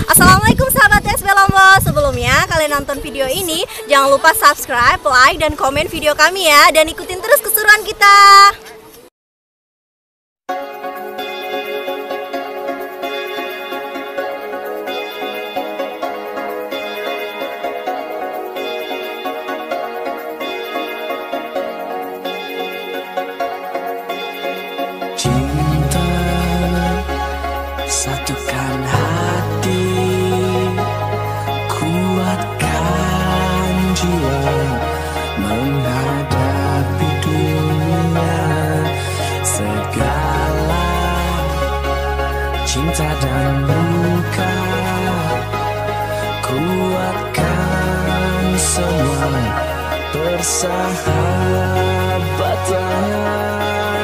Assalamualaikum sahabat SB Lombo. Sebelumnya kalian nonton video ini, jangan lupa subscribe, like, dan komen video kami ya. Dan ikutin terus keseruan kita. Cinta, satukan hati, kuatkan jiwa, menghadapi dunia, segala cinta dan luka, kuatkan semua persahabatan.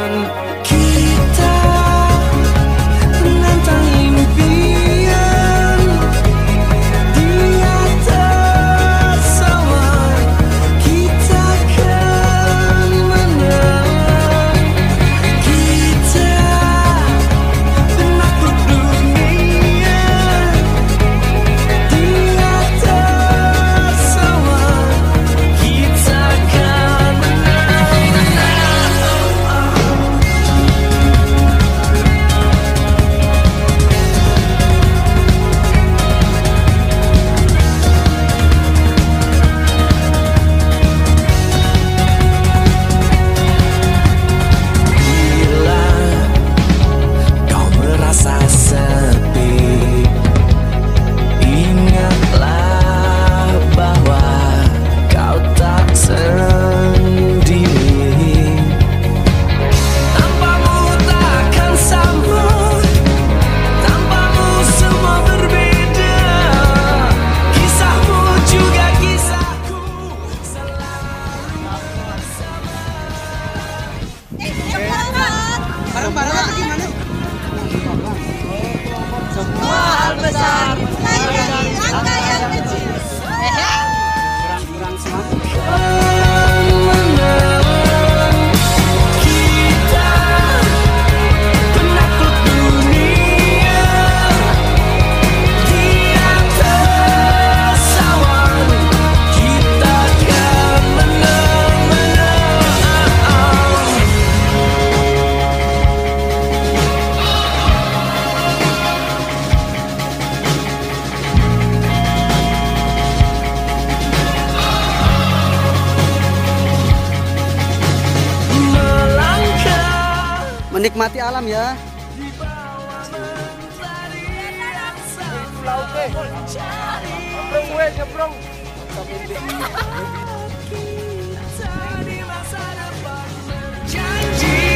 Barang-barang gimana? Semua hal besar mulai dari langkah yang kecil. Kurang semangat. Menikmati alam ya. Nyebrang.